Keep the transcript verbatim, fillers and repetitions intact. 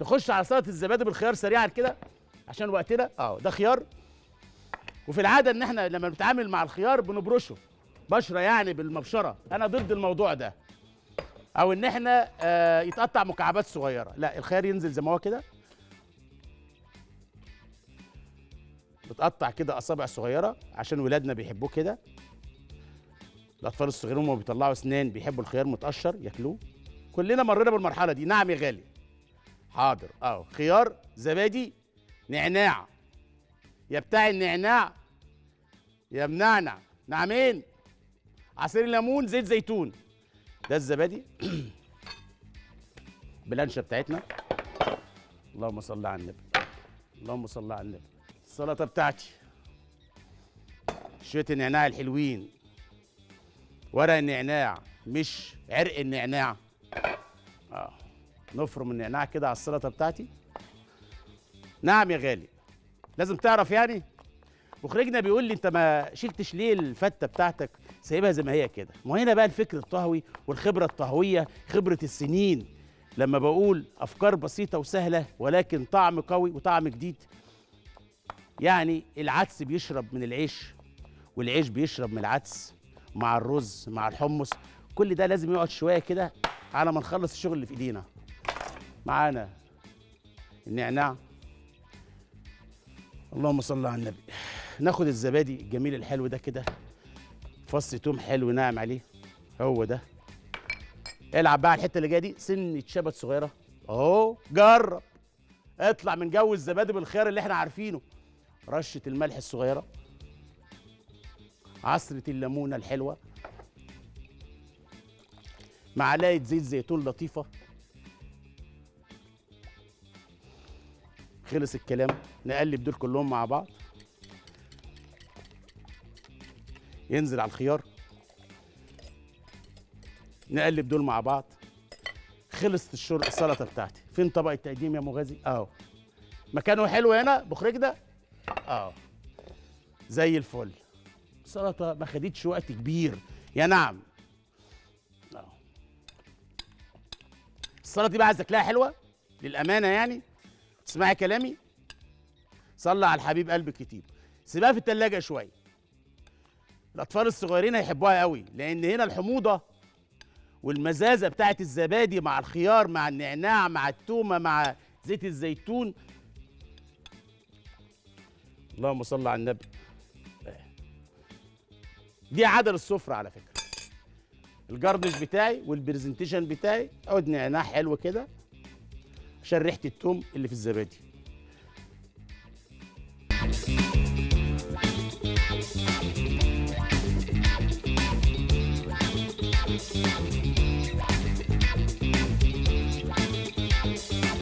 نخش على سلطه الزبادي بالخيار سريعا كده عشان وقتنا. اه ده خيار، وفي العاده ان احنا لما بنتعامل مع الخيار بنبرشه بشره، يعني بالمبشره. انا ضد الموضوع ده، او ان احنا آه يتقطع مكعبات صغيره. لا، الخيار ينزل زي ما هو كده، بتقطع كده اصابع صغيره عشان ولادنا بيحبوه كده. الاطفال الصغيرين هم بيطلعوا اسنان بيحبوا الخيار متقشر ياكلوه. كلنا مرينا بالمرحله دي. نعم يا غالي. حاضر. اه خيار، زبادي، نعناع. يا بتاع النعناع يا منعنع. نعمين. عصير ليمون، زيت زيتون. ده الزبادي. بلانشة بتاعتنا. اللهم صل على النبي. اللهم صل على النبي. السلطه بتاعتي، شويه النعناع الحلوين، ورق النعناع مش عرق النعناع. اه نفرم النعناع كده على السلطه بتاعتي. نعم يا غالي. لازم تعرف يعني. مخرجنا بيقول لي انت ما شلتش ليه الفته بتاعتك، سايبها زي ما هي كده. ما هو هنا بقى الفكر الطهوي والخبره الطهويه، خبره السنين. لما بقول افكار بسيطه وسهله ولكن طعم قوي وطعم جديد. يعني العدس بيشرب من العيش، والعيش بيشرب من العدس، مع الرز مع الحمص. كل ده لازم يقعد شويه كده على ما نخلص الشغل اللي في ايدينا. معانا النعناع. اللهم صل على النبي. ناخد الزبادي الجميل الحلو ده كده، فص توم حلو ناعم عليه، هو ده. العب بقى على الحته اللي جايه دي، سنه شبت صغيره اهو. جرب اطلع من جو الزبادي بالخيار اللي احنا عارفينه. رشه الملح الصغيره، عصره الليمونه الحلوه، معلقه زيت زيتون لطيفه. خلص الكلام. نقلب دول كلهم مع بعض. ينزل على الخيار. نقلب دول مع بعض. خلصت الشرب السلطه بتاعتي. فين طبق التقديم يا مغازي؟ اهو مكانه حلو هنا بخرج ده. اه زي الفل. السلطه ما خدتش وقت كبير. يا نعم. اه السلطه دي بقى عايز اكلها حلوه للامانه يعني. تسمعي كلامي؟ صلي على الحبيب قلبك كتير. سيبها في التلاجة شويه. الاطفال الصغيرين هيحبوها قوي، لان هنا الحموضه والمزازه بتاعت الزبادي مع الخيار مع النعناع مع التومه مع زيت الزيتون. اللهم صل على النبي. دي عدل السفره على فكره. الجردش بتاعي والبرزنتيشن بتاعي عود نعناع حلو كده عشان ريحه التوم اللي في الزبادي.